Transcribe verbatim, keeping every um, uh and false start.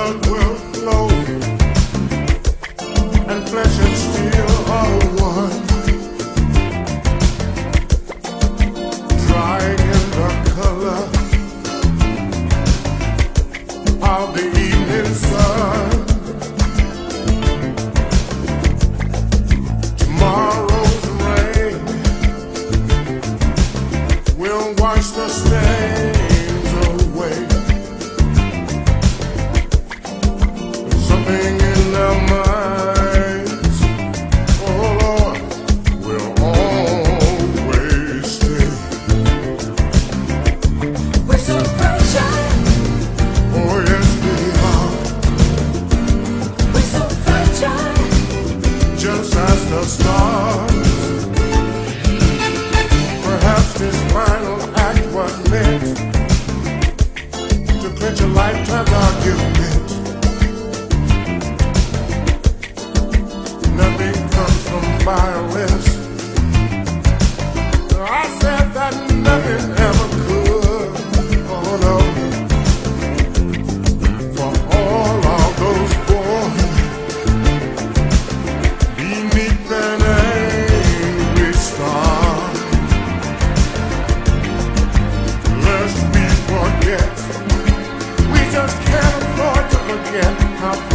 blood will flow, and flesh and steel are one. Drying in the color of the evening sun. Tomorrow's rain will wash the stains away. Something in their minds, oh Lord, will always stay. We're so fragile. Oh yes we are. We're so fragile. Just as the stars. Perhaps this final act was meant to clinch a lifetime argument. Nothing comes from violence. I said that nothing ever could. Oh no. For all of those born beneath an angry star, lest we forget, we just can't afford to forget how